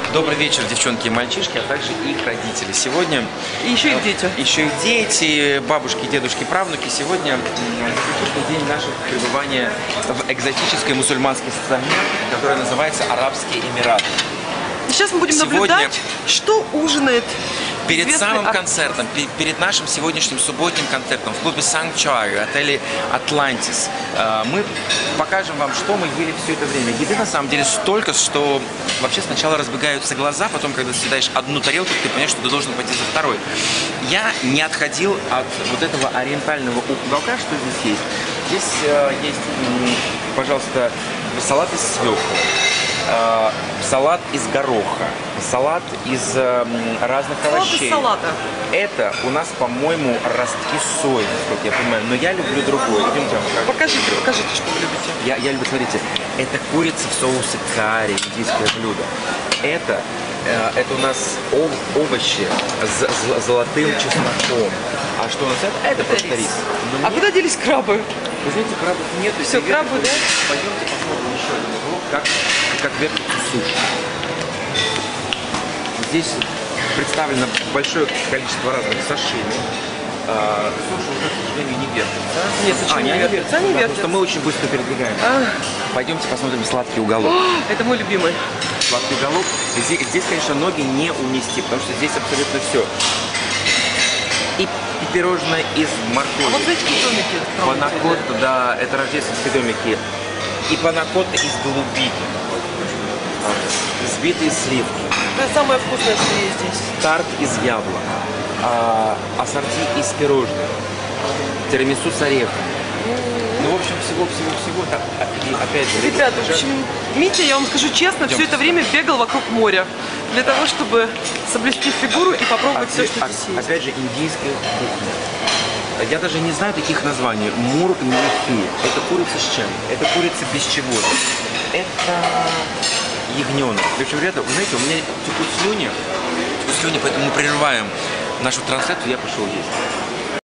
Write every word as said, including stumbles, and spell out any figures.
Добрый вечер, девчонки и мальчишки, а также их родители. Сегодня... И еще их дети. Еще их дети, бабушки, дедушки, правнуки. Сегодня заключительный день нашего пребывания в экзотической мусульманской стране, которая называется Арабские Эмираты. И сейчас мы будем Сегодня... наблюдать, что ужинает Перед самым ар... концертом, перед нашим сегодняшним субботним концертом в клубе Sanctuary, отеле Atlantis, мы покажем вам, что мы ели все это время. Еды на самом деле столько, что вообще сначала разбегаются глаза, потом, когда съедаешь одну тарелку, ты понимаешь, что ты должен пойти за второй. Я не отходил от вот этого ориентального уголка, что здесь есть. Здесь э, есть, пожалуйста, салат из свеклы. Э, салат из гороха, салат из э, разных салат овощей. Из салата. Это у нас, по-моему, ростки сои, как я понимаю, но я люблю другое. Идемте, покажите, покажите, что вы любите. Я, я люблю, смотрите, это курица в соусе карри, индийское блюдо. Это, э, это у нас ов, овощи с, с золотым чесноком. А что у нас это? Это, это просто рис. рис. А мне... куда делись крабы? Вы знаете, крабов нет. Все, крабы, да? Пойдемте посмотрим еще один уголок, как, как вертится суши. Здесь представлено большое количество разных сашими. А, суши уже, к сожалению, не вертятся. Нет, а, не, не вертятся? Они да, вертятся. Потому что мы очень быстро передвигаемся. А... Пойдемте посмотрим сладкий уголок. О, это мой любимый. Сладкий уголок. Здесь, здесь, конечно, ноги не унести, потому что здесь абсолютно все. И пирожное из моркови. А вот эти домики. Панакотта, да, это рождественские домики. И панакотта из голубики. Взбитые сливки. Это самое вкусное, что есть здесь. Тарт из яблок. А, ассорти из пирожных. Тирамису с орехом. Ну, в общем, всего-всего-всего. Опять же, ребята, в общем, Митя, я вам скажу честно, Идем. все это время бегал вокруг моря. Для того, чтобы соблюсти фигуру и попробовать а, все, что здесь есть. Опять же, индийская кухня. Я даже не знаю таких названий. Мург нехи. Это курица с чем? Это курица без чего-то. Это ягненок. В общем, ребята, вы знаете, у меня текут слюни. Текут слюни, поэтому мы прерываем нашу трансляцию. Я пошел есть.